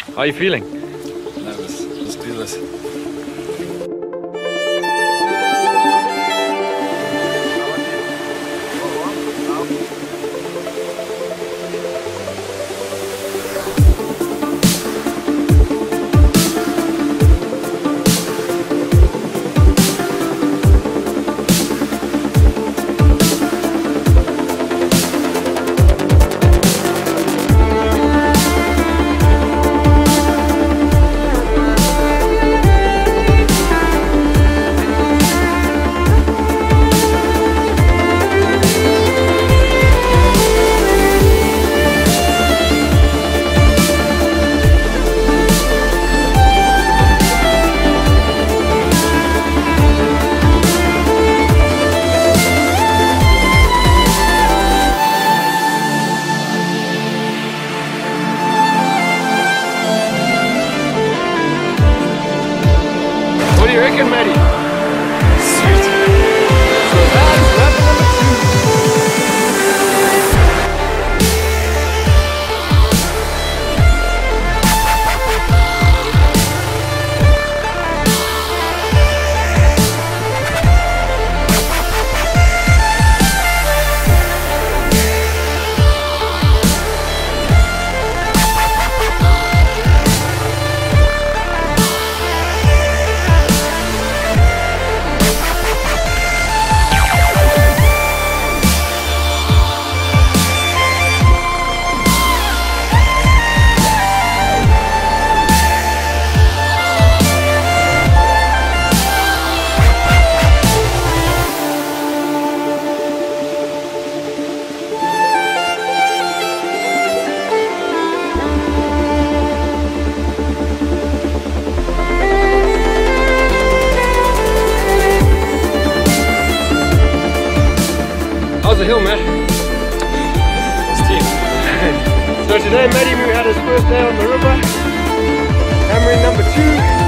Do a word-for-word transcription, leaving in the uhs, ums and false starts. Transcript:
How are you feeling? Nervous. Let's do this. What do you reckon, Matty? Sweet. So that's lap number two. How's the hill, Matt? Steep. So today Matty Moo had his first day on the river, hammering number two.